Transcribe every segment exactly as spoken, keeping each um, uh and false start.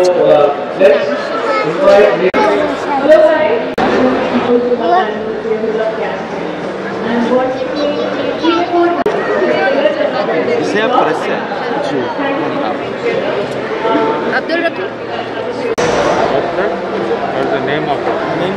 uh, let's invite. Hello, guys. इसे आप press से जी Abdul Rafi What's the name of the name?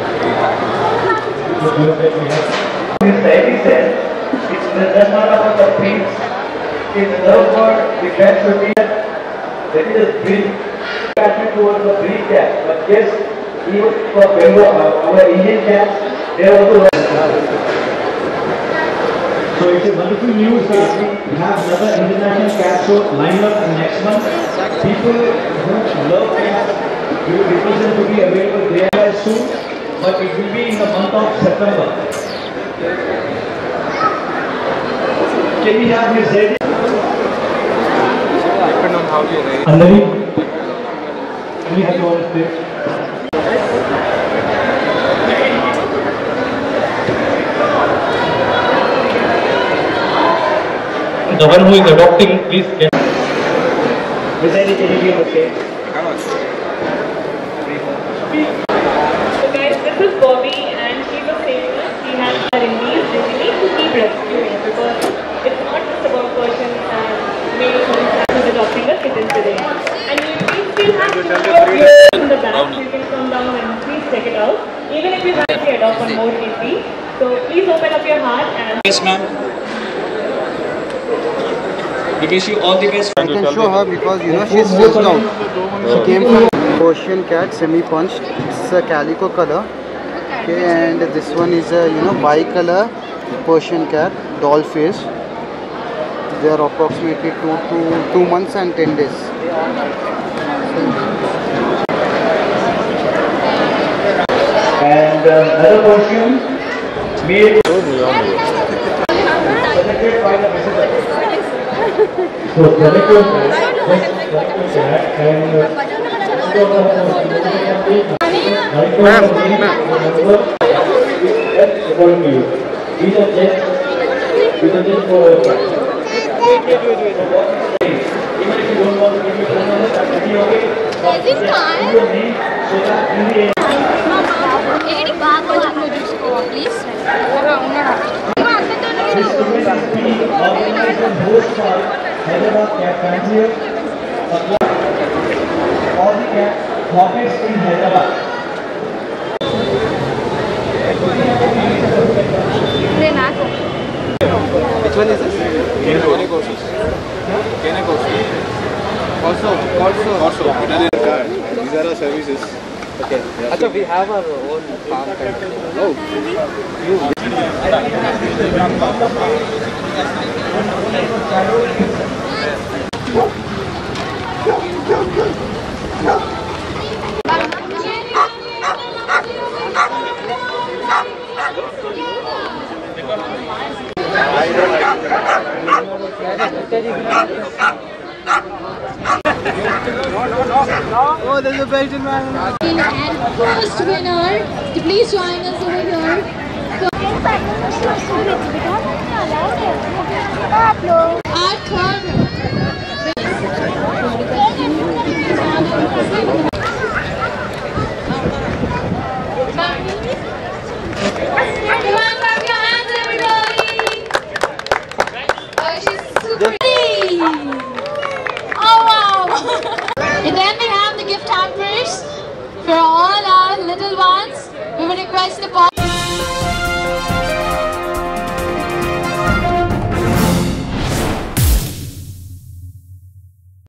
It's just not about the prints. It's love for the cat should be that is a breed attachment towards the breed cat. But yes, even for Bengal, our Indian cats, they are also. So it's a wonderful news that we have another international cat show lined up next month. People who love cats will represent to be available there soon, but it will be in the month of September. Can we have Miss Zedi? Depend on how you rate. Andari, can we have you on stage? The one who is adopting, please get. Miss Zedi, can you be on the stage? So guys, this is Bobby and she's a sailor. She has her release basically to keep rescuing because it's not just about person and male who's adopting a kitten today. And you still have to go in the back, you can come down and please check it out. Even if you want to adopt one more kitty. So please open up your heart and... Yes, ma'am. We wish you all the best. I can show her because you know she's stressed out. She came from Persian cat, semi-punched. It's a calico color. Okay, and this one is a you know bi-color Persian cat, doll face. They are approximately two to two months and ten days. And uh, another Persian male. Selected by the visitor. So selected cat and ma'am, according to you. These are just these are just for even if you don't want to give me phone number, that's okay. Is it time? Your name so that in the end. Any bag or please. This event is being organized and hosted by Hyderabad Cat Fancier. All the cat markets in Hyderabad. Which one is this? Canecosis. Canecosis. Also, also, also. These are our services. Okay. Yeah. Achha, we have our own farm kind of. Oh, you. Oh, there's a Belgian man. And first winner, please join us over here. Our third. And then we have the gift hampers for all our little ones. We would request the